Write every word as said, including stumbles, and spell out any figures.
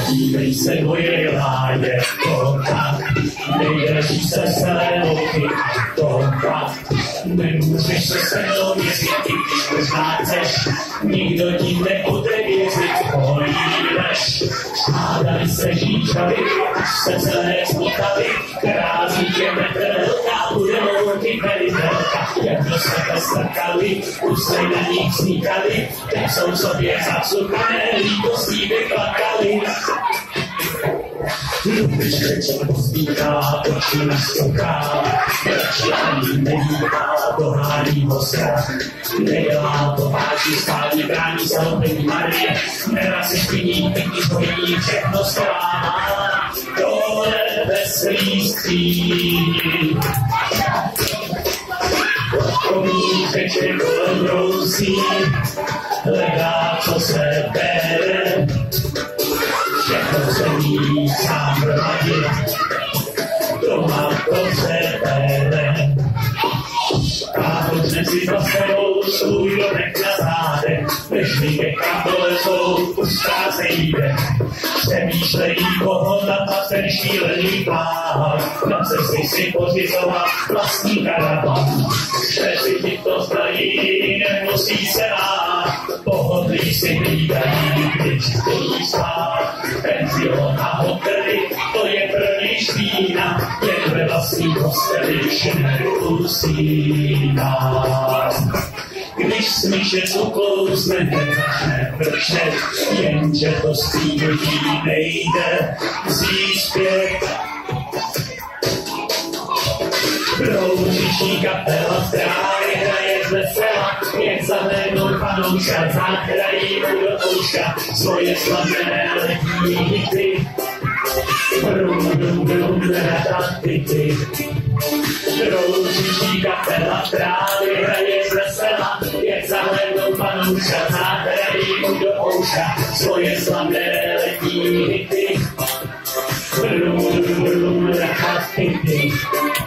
Dívej se, dojela je to tak, nejdrží se celé loky, to tak. Nemůžeš se se mnou věřit, i když možná chceš, nikdo ti nebude věřit, pojídeš. Hádali se žíčali, až se celé spotali, krází tě metr velká, bude louky velitelka. Jak do sebe strkali, už se na nich sníkali, teď jsou sobě zaclukané, líbostí vyplakali. Lupička pozbíká, oči naslouchá, radši ani nedýchá, dohání ho strach. Nedělá to váží, státí brání se opět Marie, nerad si špiní, pěkný zvojí, všechno strává, dole bez lístí. Komí řeče kolem brousí, hledá, co se bere, všechno se jí sám hromadí, doma to se bere. A počne si za sebou svůj domek na zádech, než vyjde kam dolezou, už ztrácejí dech. Přemýšlejí, koho napat ten šílený plán, na cesty si pořizovat vlastní karavan. Šéfi ti to znají, nemusí se bát, pohodlí si hlídají, když chtějí spát. Penzion a hotely, to je pro ně špína, jen ve vlastní posteli vše neusíná. Když smyčec uklouzne, nezačne pršet, jenže to z tý lidí nejde vzít zpět. Broužičí kapela v trávě hraje z vesela, jak zahlédnou panouška, záchrají mu do ouška svoje slavné letní hity. Brum, brum, brum, ratatity. Broužičí kapela v trávě hraje z vesela, jak zahlédnou panouška, záchrají mu do ouška svoje slavné letní hity. Brum, brum, brum, ratatity.